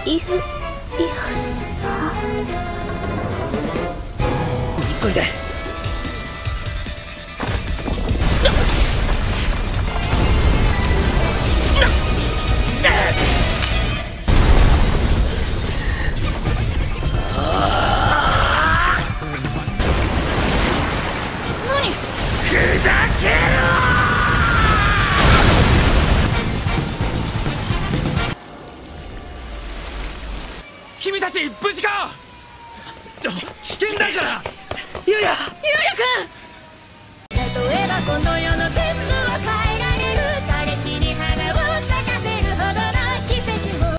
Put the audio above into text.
ゆさん。 急いで。 君たち無事か？危険だから。 ゆうやゆうやくん。